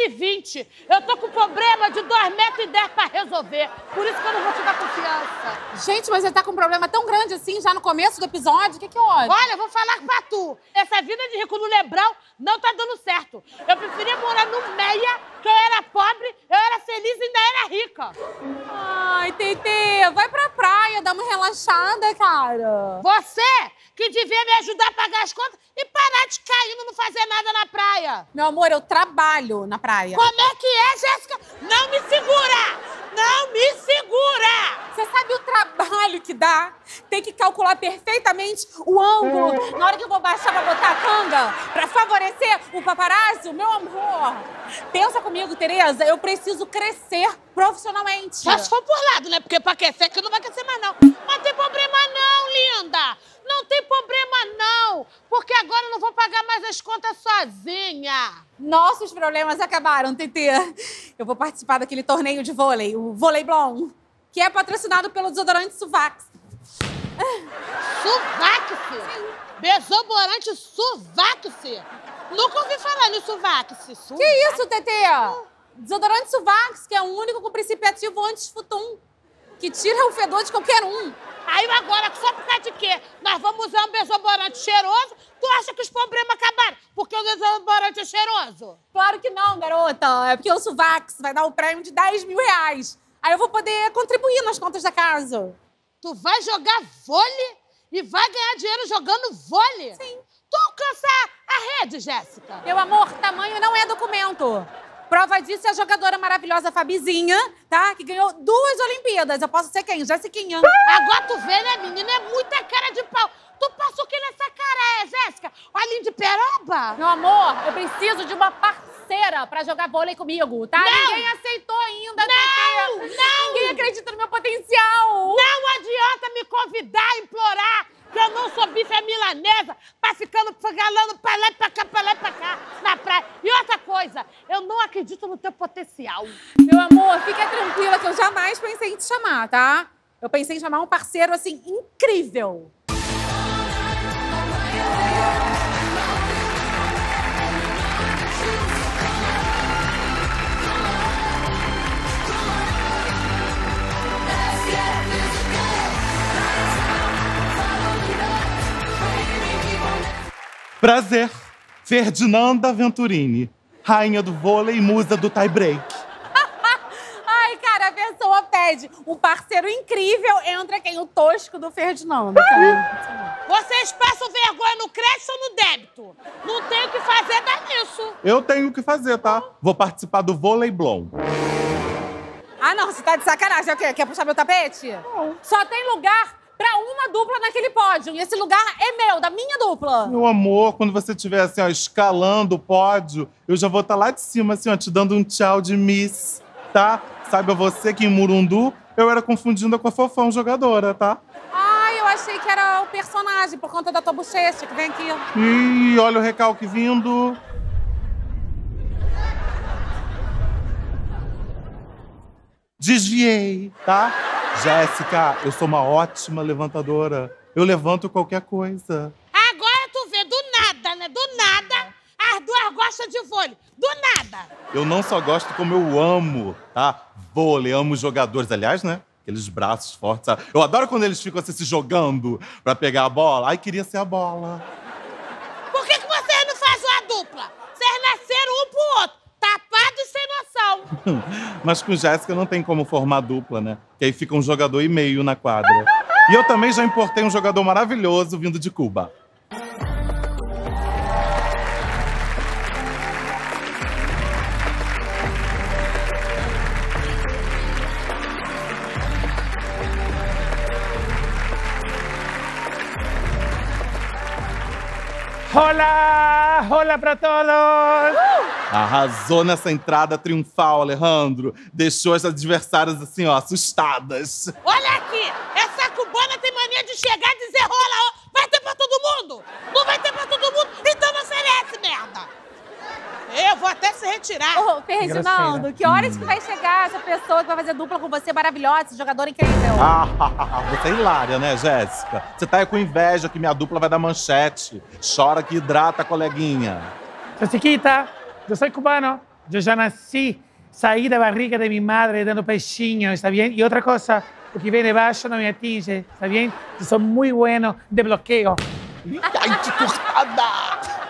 1,20 m. Eu tô com problema de 2,10 m pra resolver. Por isso que eu não vou te dar confiança. Gente, mas ele tá com um problema tão grande assim, já no começo do episódio. O que houve? Olha, eu vou falar pra tu. Essa vida de rico no Lebrão não tá dando certo. Eu preferia morar no Meia, que eu era pobre, eu era feliz e ainda era rica. Ai, Tetê, vai pra praia, dá uma relaxada, cara. Você que devia me ajudar a pagar as contas e parar de cair e não fazer nada na praia. Meu amor, eu trabalho na praia. Como é que é, Jéssica? Não me segura! Não me segura! Você sabe o trabalho que dá? Tem que calcular perfeitamente o ângulo na hora que eu vou baixar pra botar a canga pra favorecer o paparazzo. Meu amor, pensa comigo, Tereza, eu preciso crescer profissionalmente. Só se for por lado, né? Porque pra aquecer que não vai aquecer mais, não. Mas tem problema não, linda! Não tem problema não, porque agora eu não vou pagar mais as contas sozinha. Nossos problemas acabaram, Tetê. Eu vou participar daquele torneio de vôlei, o Vôlei Blom, que é patrocinado pelo desodorante Suvax. Suvax? Sim. Desodorante Suvax? Nunca ouvi falar no Suvax. Que isso, Tetê? Desodorante Suvax, que é o único com princípio ativo anti-futum, que tira o fedor de qualquer um. Aí agora, só por causa de quê? Nós vamos usar um desodorante cheiroso? Tu acha que os problemas acabaram porque o desodorante é cheiroso? Claro que não, garota. É porque o Suvax vai dar um prêmio de 10 mil reais. Aí eu vou poder contribuir nas contas da casa. Tu vai jogar vôlei e vai ganhar dinheiro jogando vôlei? Sim. Tu alcança a rede, Jéssica. Meu amor, tamanho não é documento. Prova disso é a jogadora maravilhosa Fabizinha, tá? Que ganhou 2 Olimpíadas. Eu posso ser quem? Jessiquinha. Agora tu vê, né, menina? É muita cara de pau. Tu passou o que nessa cara, Jéssica? Olhinho de peroba? Meu amor, eu preciso de uma parceira pra jogar vôlei comigo, tá? Não! Ninguém aceitou ainda, Não! Tetê. Não! Ninguém acredita no meu potencial. Não adianta me convidar, implorar, que eu não sou bife milanesa pra ficando galando pra lá e pra cá, na praia. E outra coisa, eu não acredito no teu potencial. Meu amor, fica tranquila que eu jamais pensei em te chamar, tá? Eu pensei em chamar um parceiro, assim, incrível. Prazer, Ferdinanda Venturini, rainha do vôlei e musa do tie-break. Ai, cara, a pessoa pede um parceiro incrível, entra quem? O tosco do Ferdinando, cara. Vocês passam vergonha no crédito ou no débito? Não tem o que fazer, dá nisso. Eu tenho o que fazer, tá? Vou participar do Vôlei Blom. Ah, não, você tá de sacanagem. O quê? Quer puxar meu tapete? Não. Só tem lugar pra uma dupla naquele pódio. E esse lugar é meu, da minha dupla. Meu amor, quando você estiver assim, ó, escalando o pódio, eu já vou estar lá de cima, assim, ó, te dando um tchau de Miss, tá? Saiba você que em Murundu eu era confundindo com a Fofão jogadora, tá? Ai, eu achei que era o personagem, por conta da tua bochecha, que vem aqui. Ih, olha o recalque vindo. Desviei, tá? Jéssica, eu sou uma ótima levantadora. Eu levanto qualquer coisa. Agora tu vê, do nada, né? Do nada, as duas gostam de vôlei. Do nada. Eu não só gosto, como eu amo, tá? Vôlei, amo os jogadores. Aliás, né? Aqueles braços fortes, sabe? Eu adoro quando eles ficam assim, se jogando pra pegar a bola. Ai, queria ser a bola. Por que vocês não fazem uma dupla? Vocês nasceram um pro outro, tapado e sem noção. Mas com Jéssica não tem como formar dupla, né? Que aí fica um jogador e meio na quadra. E eu também já importei um jogador maravilhoso vindo de Cuba. Olá! Olá pra todos! Arrasou nessa entrada triunfal, Alejandro. Deixou as adversárias assim, ó, assustadas. Olha aqui, essa cubana tem mania de chegar e dizer rola, vai ter pra todo mundo? Não vai ter pra todo mundo? Então não oferece, merda! Eu vou até se retirar. Ô, Ferdinando, que horas que vai chegar essa pessoa que vai fazer dupla com você maravilhosa, esse jogador incrível? Você é hilária, né, Jéssica? Você tá aí com inveja que minha dupla vai dar manchete. Chora que hidrata, coleguinha. Soy chiquita, yo soy cubano, Yo ya nací, saí da barriga de mi madre dando peixinho, ¿está bien? Y otra cosa, lo que viene de baixo no me atinge, ¿está bien? Yo soy muy bueno de bloqueo. Ai, que cortada!